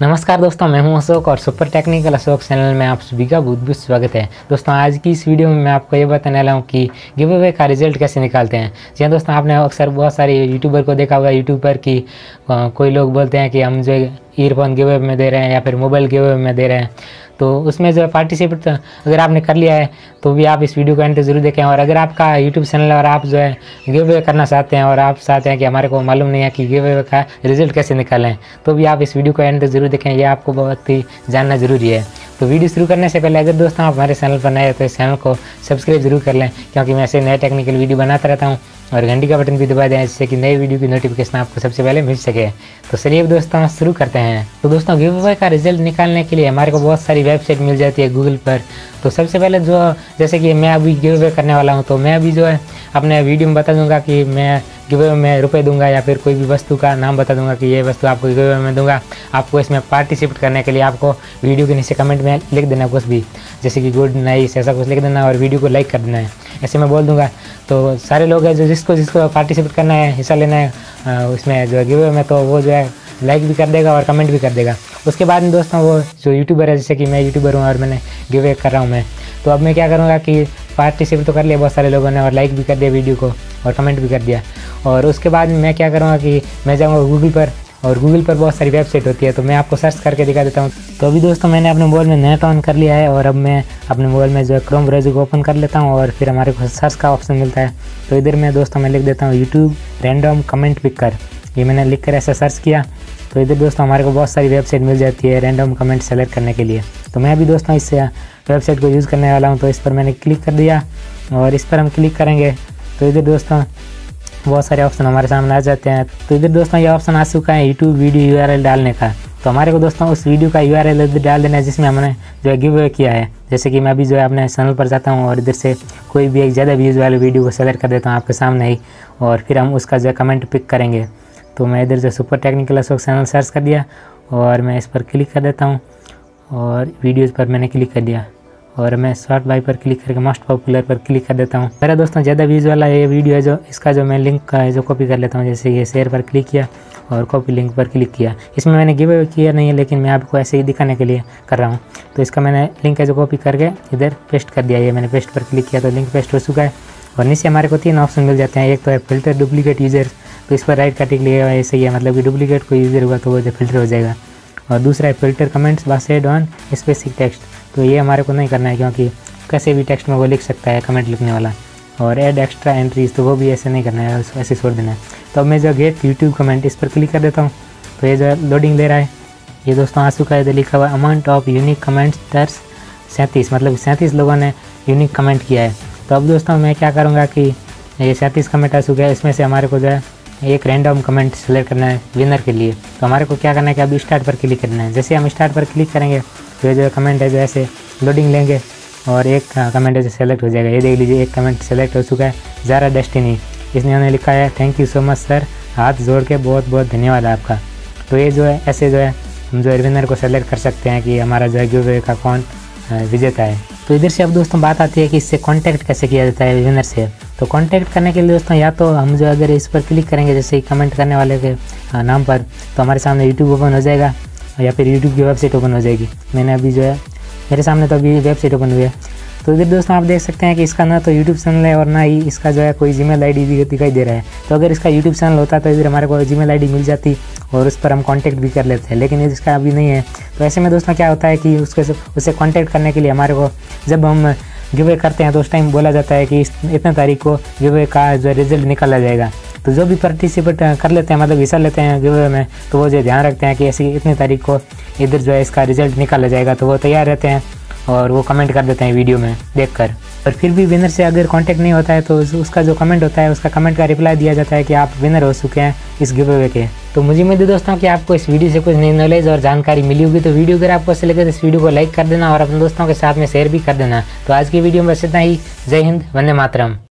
नमस्कार दोस्तों, मैं हूं अशोक और सुपर टेक्निकल अशोक चैनल में आप सभी का बहुत बहुत स्वागत है। दोस्तों आज की इस वीडियो में मैं आपको ये बताने वाला हूं कि गिव अवे का रिजल्ट कैसे निकालते हैं। जी दोस्तों, आपने अक्सर बहुत सारे यूट्यूबर को देखा होगा यूट्यूब पर कि कोई लोग बोलते हैं कि हम जो ईयरफोन गिव अवे में दे रहे हैं या फिर मोबाइल गिव अवे में दे रहे हैं। तो उसमें जो पार्टिसिपेट अगर आपने कर लिया है तो भी आप इस वीडियो को एंड तक जरूर देखें। और अगर आपका यूट्यूब चैनल है और आप जो है गिव अवे करना चाहते हैं और आप चाहते हैं कि हमारे को मालूम नहीं है कि गिव अवे का रिजल्ट कैसे निकालें, तो भी आप इस वीडियो को एंड तक जरूर देखें। ये आपको बहुत ही जानना जरूरी है। तो वीडियो शुरू करने से पहले अगर दोस्तों आप हमारे चैनल पर नए हैं तो इस चैनल को सब्सक्राइब जरूर कर लें, क्योंकि मैं ऐसे नए टेक्निकल वीडियो बनाता रहता हूँ। और घंटी का बटन भी दबा दें जिससे कि नई वीडियो की नोटिफिकेशन आपको सबसे पहले मिल सके। तो चलिए दोस्तों शुरू करते हैं। तो दोस्तों गिव अवे का रिजल्ट निकालने के लिए हमारे को बहुत सारी वेबसाइट मिल जाती है गूगल पर। तो सबसे पहले जो जैसे कि मैं अभी गिव अवे करने वाला हूँ, तो मैं अभी जो है अपने वीडियो में बता दूंगा कि मैं गिव अवे में रुपए दूंगा या फिर कोई भी वस्तु का नाम बता दूंगा कि ये वस्तु आपको गिव अवे में दूंगा। आपको इसमें पार्टिसिपेट करने के लिए आपको वीडियो के नीचे कमेंट में लिख देना कुछ भी, जैसे कि गुड नाइस ऐसा कुछ लिख देना और वीडियो को लाइक कर देना है। ऐसे मैं बोल दूंगा तो सारे लोग हैं जो जिसको पार्टिसिपेट करना है, हिस्सा लेना है उसमें जो गिव अवे में, तो वो जो है लाइक भी कर देगा और कमेंट भी कर देगा। उसके बाद में दोस्तों वो जो यूट्यूबर है, जैसे कि मैं यूट्यूबर हूँ और मैंने गिव अवे कर रहा हूँ मैं, तो अब मैं क्या करूँगा कि पार्टिसिपेट तो कर लिया बहुत सारे लोगों ने और लाइक भी कर दिया वीडियो को और कमेंट भी कर दिया। और उसके बाद मैं क्या करूँगा कि मैं जाऊँगा गूगल पर, और गूगल पर बहुत सारी वेबसाइट होती है तो मैं आपको सर्च करके दिखा देता हूँ। तो अभी दोस्तों मैंने अपने मोबाइल में नेट ऑन कर लिया है और अब मैं अपने मोबाइल में जो है क्रोम ब्राउज़र को ओपन कर लेता हूँ और फिर हमारे को सर्च का ऑप्शन मिलता है। तो इधर मैं दोस्तों मैं लिख देता हूँ यूट्यूब रैंडम कमेंट पिकर। ये मैंने लिख कर ऐसा सर्च किया तो इधर दोस्तों हमारे को बहुत सारी वेबसाइट मिल जाती है रैंडम कमेंट सेलेक्ट करने के लिए। तो मैं भी दोस्तों इस वेबसाइट को यूज़ करने वाला हूँ। तो इस पर मैंने क्लिक कर दिया और इस पर हम क्लिक करेंगे तो इधर दोस्तों बहुत सारे ऑप्शन हमारे सामने आ जाते हैं। तो इधर दोस्तों ये ऑप्शन आ चुका है यूट्यूब वीडियो URL डालने का। तो हमारे को दोस्तों उस वीडियो का URL इधर डाल देना है जिसमें हमने जो है गिव अवे किया है। जैसे कि मैं अभी जो है अपने चैनल पर जाता हूँ और इधर से कोई भी एक ज़्यादा व्यूज़ वाले वीडियो को सेलेक्ट कर देता हूँ आपके सामने ही, और फिर हम उसका जो है कमेंट पिक करेंगे। तो मैं इधर से super technical Ashok channel search कर दिया और मैं इस पर क्लिक कर देता हूँ और वीडियोज़ पर मैंने क्लिक कर दिया और मैं शॉर्ट बाय पर क्लिक करके मोस्ट पॉपुलर पर क्लिक कर देता हूँ। मेरा दोस्तों ज़्यादा व्यूज़ वाला ये वीडियो है जो इसका जो मैं लिंक का है जो कॉपी कर लेता हूँ। जैसे ये शेयर पर क्लिक किया और कॉपी लिंक पर क्लिक किया। इसमें मैंने गिव अवे किया नहीं है, लेकिन मैं आपको ऐसे ही दिखाने के लिए कर रहा हूँ। तो इसका मैंने लिंक है जो कॉपी करके इधर पेस्ट कर दिया। ये मैंने पेस्ट पर क्लिक किया तो लिंक पेस्ट हो चुका है। और नीचे हमारे को 3 ऑप्शन मिल जाते हैं। एक तो है फिल्टर डुप्लीकेट यूज़र, तो इस पर राइट का टिक लिया ऐसे ही है, मतलब कि डुप्लीकेट कोई यूज़र होगा तो वो जो फिल्टर हो जाएगा। और दूसरा है filter comments based on specific text, तो ये हमारे को नहीं करना है क्योंकि कैसे भी टेक्स्ट में वो लिख सकता है कमेंट लिखने वाला। और ऐड एक्स्ट्रा एंट्रीज, तो वो भी ऐसे नहीं करना है, ऐसे छोड़ देना है। तो अब मैं जो गेट यूट्यूब कमेंट इस पर क्लिक कर देता हूँ तो ये जो लोडिंग ले रहा है। ये दोस्तों आ चुका है, इधर लिखा हुआ अमाउंट ऑफ यूनिक कमेंट्स 37, मतलब 37 लोगों ने यूनिक कमेंट किया है। तो अब दोस्तों मैं क्या करूँगा कि ये 37 कमेंट आ चुके हैं, इसमें से हमारे को जो है एक रैंडम कमेंट सेलेक्ट करना है विनर के लिए। तो हमारे को क्या करना है कि अभी स्टार्ट पर क्लिक करना है। जैसे हम स्टार्ट पर क्लिक करेंगे तो ये जो कमेंट है जो ऐसे लोडिंग लेंगे और एक कमेंट है जो सेलेक्ट हो जाएगा। ये देख लीजिए एक कमेंट सेलेक्ट हो चुका है, ज़ारा डेस्टिनी। इसने उन्होंने लिखा है thank you so much sir, हाथ जोड़ के बहुत बहुत धन्यवाद आपका। तो ये जो है ऐसे जो है हम जो है विनर को सेलेक्ट कर सकते हैं कि हमारा जो है गिव अवे का कौन विजेता है। तो इधर से अब दोस्तों बात आती है कि इससे कांटेक्ट कैसे किया जाता है विनर से। तो कांटेक्ट करने के लिए दोस्तों या तो हम जो अगर इस पर क्लिक करेंगे जैसे कमेंट करने वाले के नाम पर, तो हमारे सामने यूट्यूब ओपन हो जाएगा या फिर यूट्यूब की वेबसाइट ओपन हो जाएगी। मैंने अभी जो है मेरे सामने तो अभी वेबसाइट ओपन हुई है। तो इधर दोस्तों आप देख सकते हैं कि इसका ना तो यूट्यूब चैनल है और ना ही इसका जो है कोई जीमेल आईडी भी दिखाई दे रहा है। तो अगर इसका यूट्यूब चैनल होता तो इधर हमारे को जीमेल आईडी मिल जाती और उस पर हम कांटेक्ट भी कर लेते हैं, लेकिन इसका अभी नहीं है। तो ऐसे में दोस्तों क्या होता है कि उससे कांटेक्ट करने के लिए हमारे को जब हम गिव अवे करते हैं तो उस टाइम बोला जाता है कि इतने तारीख को गिव अवे का जो रिजल्ट निकाला जाएगा। तो जो भी पार्टिसिपेट कर लेते हैं, मतलब हिस्सा लेते हैं गिव अवे में, तो वो जो ध्यान रखते हैं कि ऐसी इतनी तारीख को इधर जो है इसका रिजल्ट निकाला जाएगा। तो वो तैयार रहते हैं और वो कमेंट कर देते हैं वीडियो में देखकर। और फिर भी विनर से अगर कांटेक्ट नहीं होता है तो उसका जो कमेंट होता है उसका कमेंट का रिप्लाई दिया जाता है कि आप विनर हो चुके हैं इस गिव अवे के। तो मुझे उम्मीद है दोस्तों कि आपको इस वीडियो से कुछ नई नॉलेज और जानकारी मिली होगी। तो वीडियो अगर आपको अच्छी लगे तो इस वीडियो को लाइक कर देना और अपने दोस्तों के साथ में शेयर भी कर देना। तो आज की वीडियो में बस इतना ही। जय हिंद, वंदे मातरम।